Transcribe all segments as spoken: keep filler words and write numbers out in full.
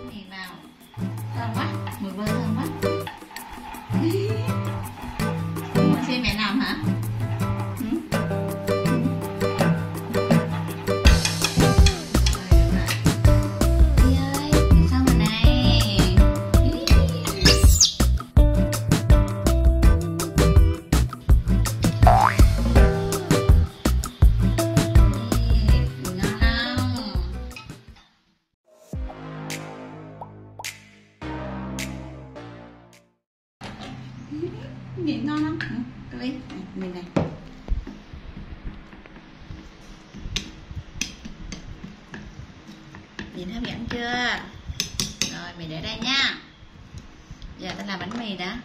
mì vào. Thơm quá, mùi bơ thơm quá. Muốn xem mẹ làm hả? Miệng ngon lắm. Ừ, tôi biết. Mình này. Nhìn hấp dẫn chưa? Rồi mình để đây nha. Giờ ta làm bánh mì đã.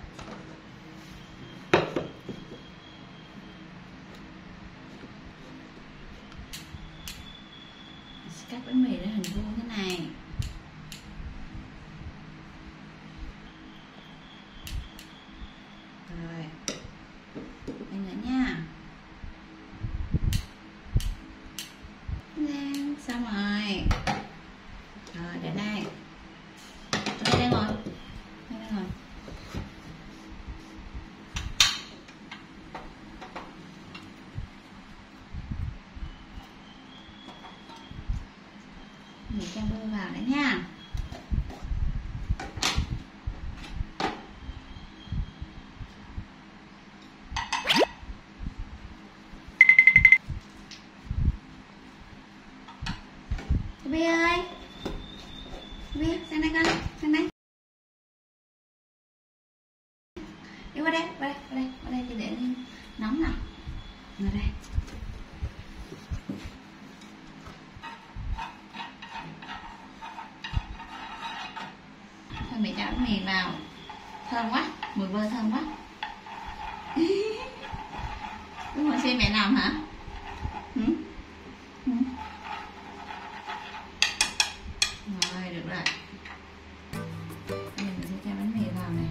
Cắt bánh mì ra hình vuông thế này. Rồi đây nữa nha. Lên xong rồi. Rồi để đây. Đây đây ngồi. Đây đây ngồi. Mình cho bơ vào đấy nha. Bi ơi, Bi sang đây con, sang đây. Đi qua đây, qua đây, qua đây, qua đây để lên nóng nào. Ngồi đây. Thôi mẹ cho bánh mì vào. Thơm quá, mùi bơ thơm quá. Đúng rồi, xem mẹ làm hả? Ừ? Ừ. Rồi, được rồi. Bây giờ mình sẽ cho bánh mì vào này.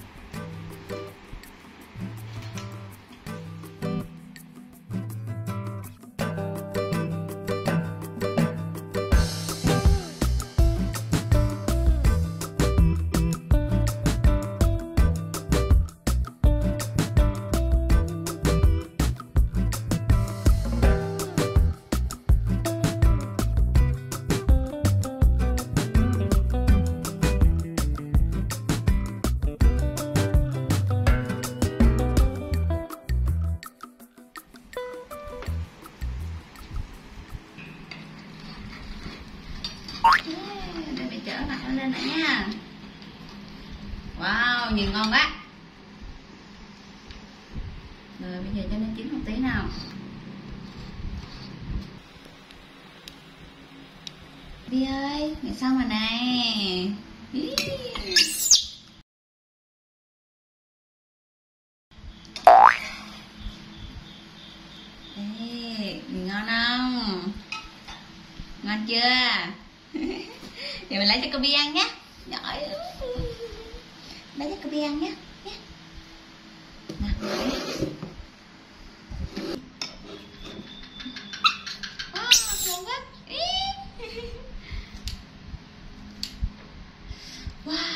Để mẹ chở lại nó lên lại nha. Wow, nhìn ngon quá. Rồi bây giờ cho nó chín một tí nào. Đi ơi, mẹ xong rồi này. Ê, nhìn ngon không? Ngon chưa? Để mình lấy cho cô Bi ăn nhé. Giỏi. Lấy cho cô Bi ăn nhé. Nào, wow, ngon quá. Wow.